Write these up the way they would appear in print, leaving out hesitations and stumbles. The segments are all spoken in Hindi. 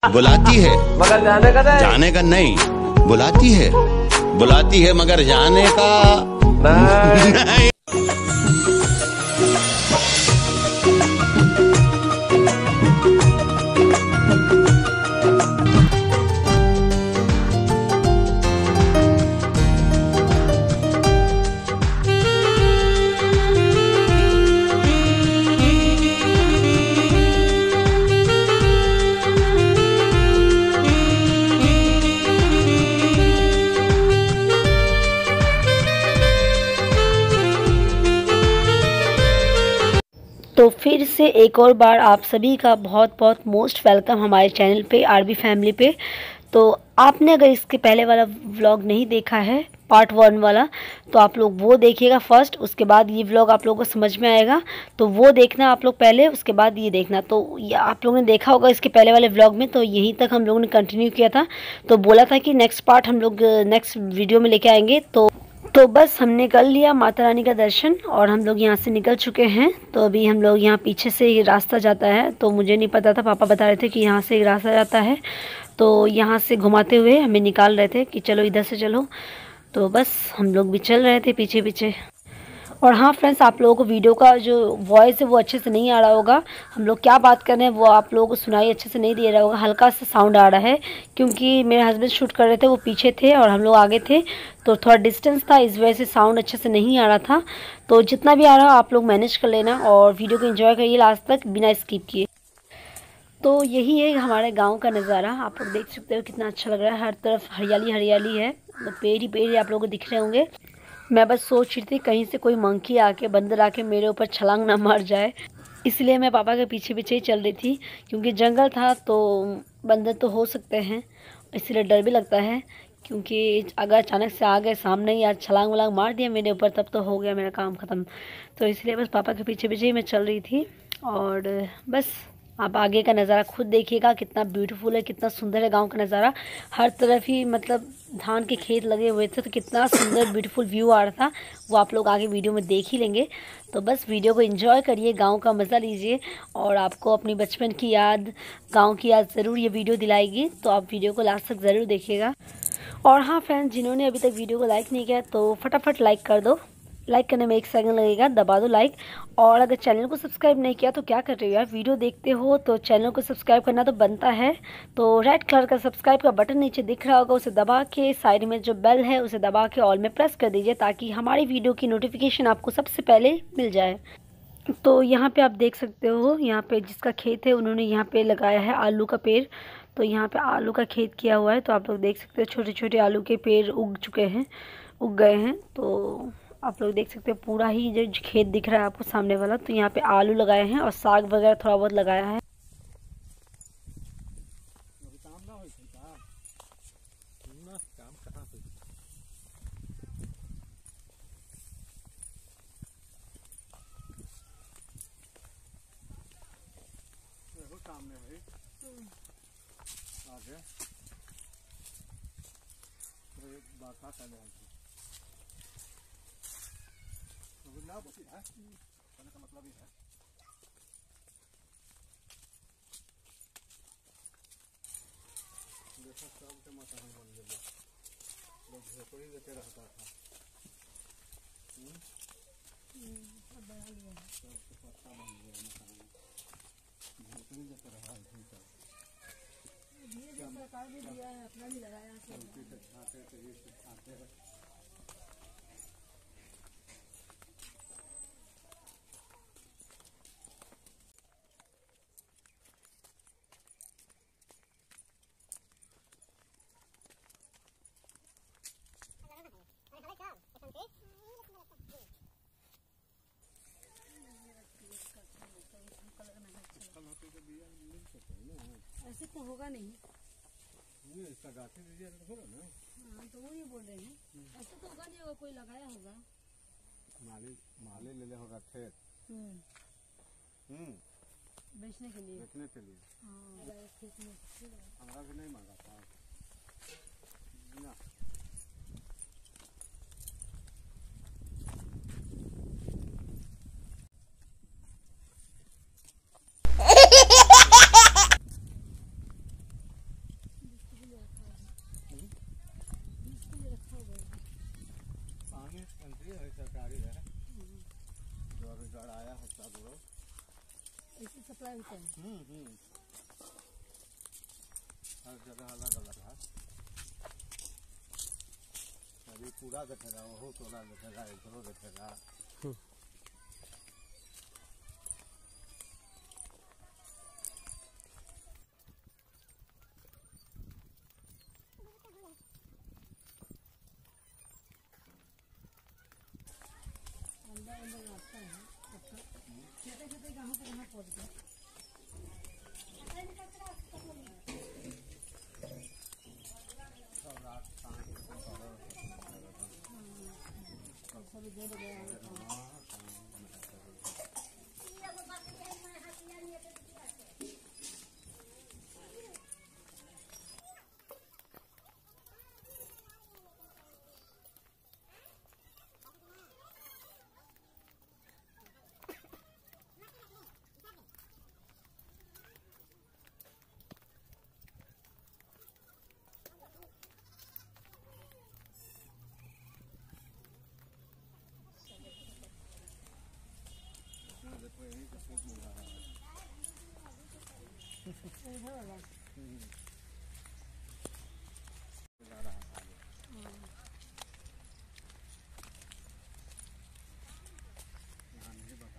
बुलाती है मगर जाने का नहीं। जाने का नहीं, बुलाती है मगर जाने का नहीं। तो फिर से एक और बार आप सभी का बहुत बहुत मोस्ट वेलकम हमारे चैनल पे आरबी फैमिली पे। तो आपने अगर इसके पहले वाला व्लॉग नहीं देखा है पार्ट 1 वाला, तो आप लोग वो देखिएगा फर्स्ट, उसके बाद ये व्लॉग आप लोगों को समझ में आएगा। तो वो देखना आप लोग पहले, उसके बाद ये देखना। तो ये आप लोगों ने देखा होगा इसके पहले वाले व्लॉग में, तो यहीं तक हम लोगों ने कंटिन्यू किया था। तो बोला था कि नेक्स्ट पार्ट हम लोग नेक्स्ट वीडियो में लेके आएंगे। तो बस हमने कर लिया माता रानी का दर्शन और हम लोग यहाँ से निकल चुके हैं। तो अभी हम लोग यहाँ पीछे से ही रास्ता जाता है, तो मुझे नहीं पता था, पापा बता रहे थे कि यहाँ से एक रास्ता जाता है। तो यहाँ से घुमाते हुए हमें निकाल रहे थे कि चलो इधर से चलो। तो बस हम लोग भी चल रहे थे पीछे पीछे। और हाँ फ्रेंड्स, आप लोगों को वीडियो का जो वॉइस है वो अच्छे से नहीं आ रहा होगा। हम लोग क्या बात कर रहे हैं वो आप लोगों को सुनाई अच्छे से नहीं दे रहा होगा, हल्का सा साउंड आ रहा है, क्योंकि मेरे हस्बैंड शूट कर रहे थे, वो पीछे थे और हम लोग आगे थे, तो थोड़ा डिस्टेंस था, इस वजह से साउंड अच्छे से नहीं आ रहा था। तो जितना भी आ रहा आप लोग मैनेज कर लेना और वीडियो को एंजॉय करिए लास्ट तक बिना स्किप किए। तो यही है हमारे गाँव का नज़ारा, आप लोग देख सकते हो कितना अच्छा लग रहा है। हर तरफ हरियाली हरियाली है, तो पेड़ ही पेड़ आप लोगों को दिख रहे होंगे। मैं बस सोच रही थी कहीं से कोई मंकी आके बंदर आके मेरे ऊपर छलांग ना मार जाए, इसलिए मैं पापा के पीछे पीछे ही चल रही थी, क्योंकि जंगल था तो बंदर तो हो सकते हैं, इसलिए डर भी लगता है। क्योंकि अगर अचानक से आ गए सामने ही आज छलांग वलांग मार दिया मेरे ऊपर, तब तो हो गया मेरा काम ख़त्म। तो इसलिए बस पापा के पीछे पीछे ही मैं चल रही थी। और बस आप आगे का नज़ारा खुद देखिएगा, कितना ब्यूटीफुल है, कितना सुंदर है गांव का नज़ारा। हर तरफ ही मतलब धान के खेत लगे हुए थे, तो कितना सुंदर ब्यूटीफुल व्यू आ रहा था, वो आप लोग आगे वीडियो में देख ही लेंगे। तो बस वीडियो को एंजॉय करिए, गांव का मज़ा लीजिए, और आपको अपनी बचपन की याद, गाँव की याद ज़रूर ये वीडियो दिलाएगी। तो आप वीडियो को लास्ट तक ज़रूर देखिएगा। और हाँ फ्रेंड्स, जिन्होंने अभी तक वीडियो को लाइक नहीं किया तो फटाफट लाइक कर दो, लाइक करने में 1 सेकंड लगेगा, दबा दो लाइक। और अगर चैनल को सब्सक्राइब नहीं किया तो क्या कर रहे हो यार, वीडियो देखते हो तो चैनल को सब्सक्राइब करना तो बनता है। तो रेड कलर का सब्सक्राइब का बटन नीचे दिख रहा होगा, उसे दबा के साइड में जो बेल है उसे दबा के ऑल में प्रेस कर दीजिए, ताकि हमारी वीडियो की नोटिफिकेशन आपको सबसे पहले मिल जाए। तो यहाँ पे आप देख सकते हो, यहाँ पे जिसका खेत है उन्होंने यहाँ पे लगाया है आलू का पेड़। तो यहाँ पे आलू का खेत किया हुआ है, तो आप लोग देख सकते हो छोटे छोटे आलू के पेड़ उग चुके हैं, उग गए हैं। तो आप लोग देख सकते हो पूरा ही जो खेत दिख रहा है आपको सामने वाला, तो यहाँ पे आलू लगाए हैं और साग वगैरह थोड़ा बहुत लगाया है। मतलब है देखो सब के माता हम बन गए, लोग झोपड़ी लेके रहता था। अब बना लिया है, सबके पत्ता बन गया मकान, झोपड़ी लेके रहा है। धीरे सरकार भी दिया है, अपना भी लगाया है, खाते खाते हैं। ऐसे तो होगा नहीं, इसका गाठी दीजिए तो होगा ना। हाँ तो वो ही बोल रहे हैं, ऐसे तो होगा नहीं, होगा कोई लगाया होगा, माली ले ले होगा खेत बेचने के लिए, हाँ खेत में हमारा भी नहीं मांगा था ना। बाढ़ आया है सब लोग ऐसी सप्लाई होता है। हर जगह अलग अलग है। अभी पूरा देखेगा, वह टोला देखेगा, इधरों देखेगा। अंदर रास्ता है, खेते खेते कहाँ से कहाँ पहुँच गए। सब रात शाम सब इधर गया है। देखो यहीं से खूब मिल रहा है। जा रहा है आगे। यहाँ नहीं बता।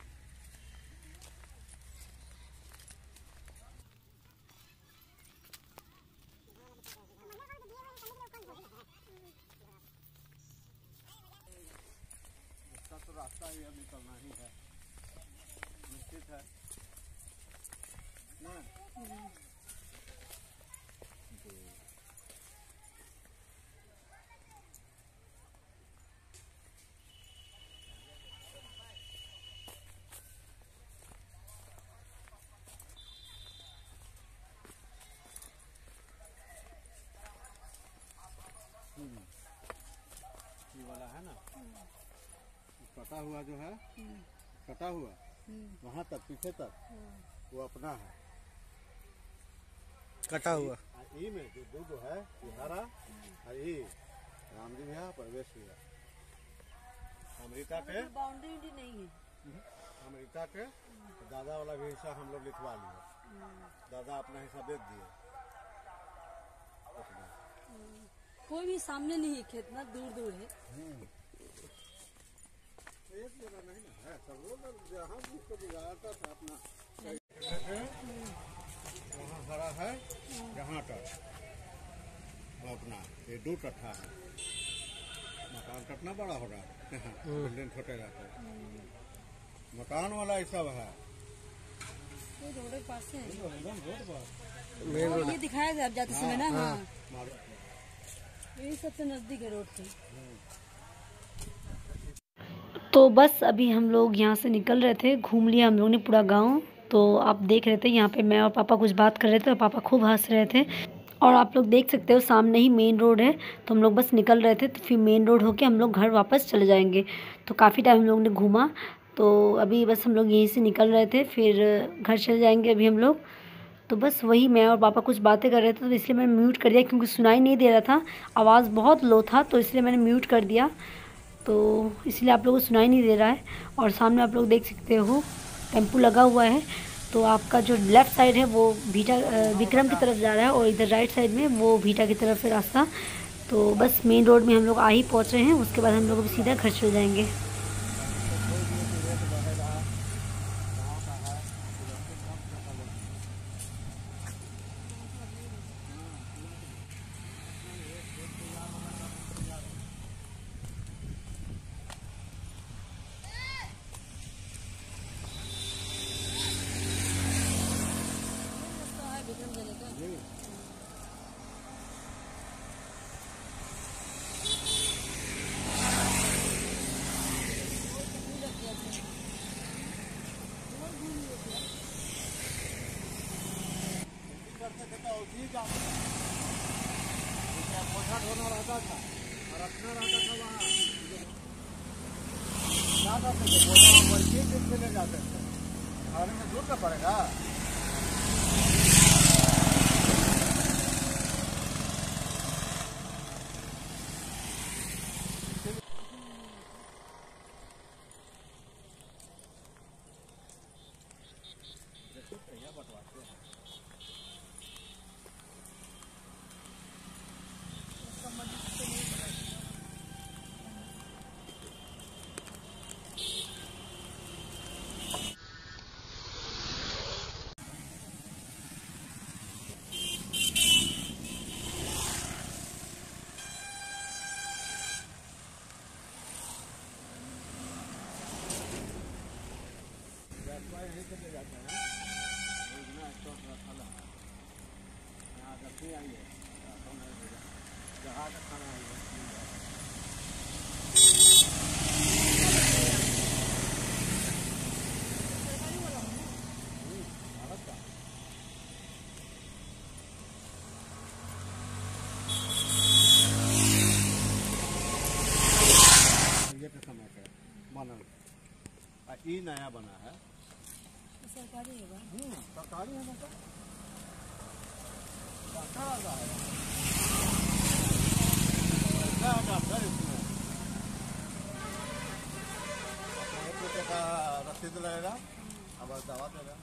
इसका तो रास्ता ही अब निकलना ही है, निश्चित है ना। ये वाला है ना, कटा हुआ जो है, कटा हुआ वहाँ तक पीछे तक वो अपना है। कटा हुआ ई में जो दो है, ये हरा और ये राम जी है, प्रवेश भी है। अमेरिका के बाउंड्री नहीं है। अमेरिका के दादा वाला भी हिस्सा हम लोग लिखवा लिए। दादा अपना हिस्सा बेच दिए। कोई भी सामने नहीं है, खेत ना दूर दूर है। एक जगह नहीं ना है, सब लोग जहाँ जिसको गुजारता था अपना। वहाँ हरा है, यहाँ तक वो अपना ये 2 कट्ठा है। मकान कितना बड़ा हो रहा है, बिल्डिंग छोटे रहते। मकान वाला ये सब है। रोड के पास है, एकदम रोड पर मेन रोड। ये दिखाया जाए जाते समय ना। हाँ, मारो। यही सबसे नजदीक है रोड के। तो बस अभी हम लोग यहाँ से निकल रहे थे, घूम लिया हम लोग ने पूरा गांव। तो आप देख रहे थे यहाँ पे मैं और पापा कुछ बात कर रहे थे और पापा खूब हंस रहे थे। और आप लोग देख सकते हो सामने ही मेन रोड है। तो हम लोग बस निकल रहे थे, तो फिर मेन रोड होके हम लोग घर वापस चले जाएंगे। तो काफ़ी टाइम हम लोग ने घूमा, तो अभी बस हम लोग यहीं से निकल रहे थे, फिर घर चले जाएंगे अभी हम लोग। तो बस वही मैं और पापा कुछ बातें कर रहे थे, तो इसलिए मैंने म्यूट कर दिया क्योंकि सुनाई नहीं दे रहा था, आवाज़ बहुत लो था, तो इसलिए मैंने म्यूट कर दिया। तो इसलिए आप लोगों को सुनाई नहीं दे रहा है। और सामने आप लोग देख सकते हो टेम्पू लगा हुआ है। तो आपका जो लेफ़्ट साइड है वो भीटा विक्रम की तरफ जा रहा है और इधर राइट साइड में वो भीटा की तरफ है रास्ता। तो बस मेन रोड में हम लोग आ ही पहुँच रहे हैं, उसके बाद हम लोग अभी सीधा घर चले जाएंगे। पोछा धोना रहता था और रखना रहता था वहाँ। क्या करते थे, पोछा वही ले जाते थे। खाने में दूर का पड़ेगा। ये तो समय से बनल ई नया बना है सरकारी है सरकारी है मतलब सरकार आ रहा है इसमें 1 रुपये का रसीद रहेगा अब दवा देगा।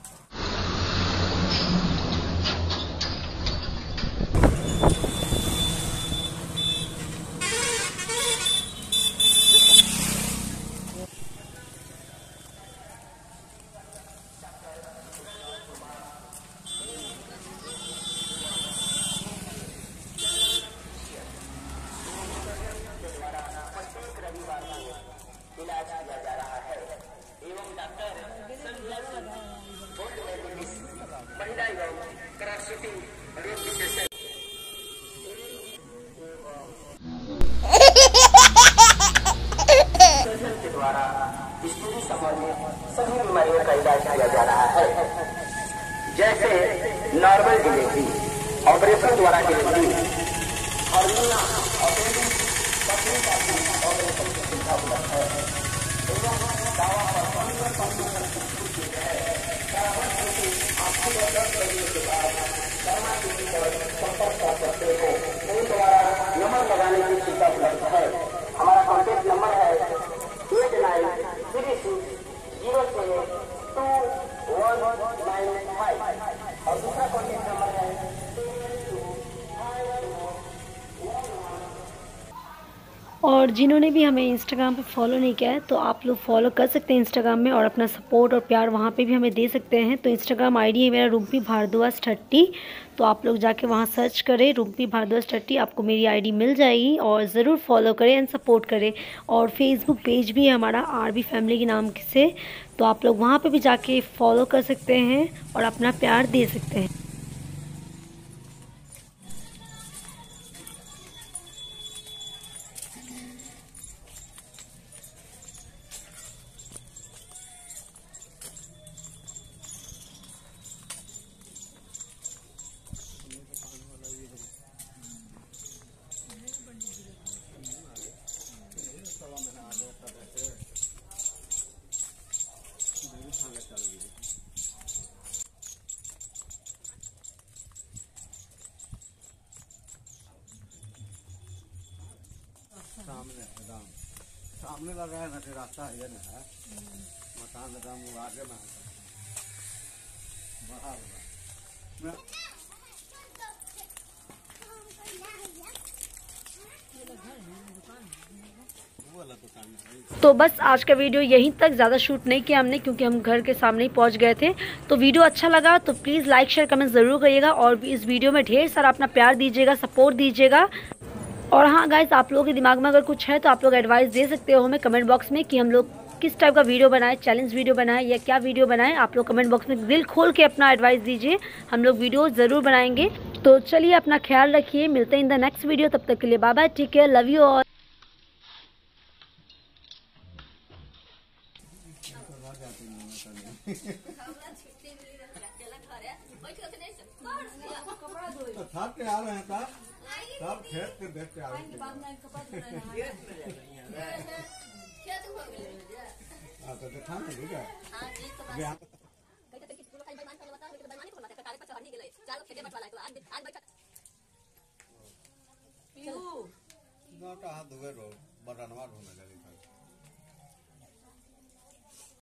के द्वारा स्थिति संबंधित सभी बीमारियों का इलाज किया जा रहा है, जैसे नॉर्मल डिलीवरी, ऑपरेशन द्वारा डिलीवरी, हर्निया, अपेंडिक्स, पथरी का ऑपरेशन की सुविधा उपलब्ध है एवं दावा पर 15% छूट है। आपको 10 बजे के बाद दवा की संपर्क कर सकते हैं। उन द्वारा नंबर लगाने की सुविधा उपलब्ध है। हमारा कॉन्टेक्ट नंबर है 8936072195 और दूसरा कॉन्टेक्ट नंबर है 7251। और जिन्होंने भी हमें इंस्टाग्राम पे फॉलो नहीं किया है तो आप लोग फॉलो कर सकते हैं इंस्टाग्राम में, और अपना सपोर्ट और प्यार वहाँ पे भी हमें दे सकते हैं। तो इंस्टाग्राम आईडी है मेरा रुम्पी भारद्वाज 30, तो आप लोग जाके वहाँ सर्च करें रुम्पी भारद्वाज 30, आपको मेरी आईडी मिल जाएगी और ज़रूर फॉलो करें एंड सपोर्ट करें। और फेसबुक पेज भी है हमारा आरबी फैमिली के नाम से, तो आप लोग वहाँ पर भी जाके फॉलो कर सकते हैं और अपना प्यार दे सकते हैं। सामने लगा है ना, रास्ता है ना, है मकान एकदम आगे में बाहर तो बस आज का वीडियो यहीं तक, ज़्यादा शूट नहीं किया हमने क्योंकि हम घर के सामने ही पहुंच गए थे। तो वीडियो अच्छा लगा तो प्लीज़ लाइक शेयर कमेंट ज़रूर करिएगा और इस वीडियो में ढेर सारा अपना प्यार दीजिएगा, सपोर्ट दीजिएगा। और हाँ गाइस, आप लोगों के दिमाग में अगर कुछ है तो आप लोग एडवाइस दे सकते हो हमें कमेंट बॉक्स में कि हम लोग किस टाइप का वीडियो बनाए, चैलेंज वीडियो बनाए या क्या वीडियो बनाए। आप लोग कमेंट बॉक्स में दिल खोल के अपना एडवाइस दीजिए, हम लोग वीडियो ज़रूर बनाएंगे। तो चलिए अपना ख्याल रखिए, मिलते हैं इन द नेक्स्ट वीडियो, तब तक के लिए bye bye, take care, love you all. तो थक के आ रहे हैं सब खेत के देख के आ रहे हैं। तो देखा नहीं ठीक है हाथ धोए रो बटनवा ढूंढने लगी।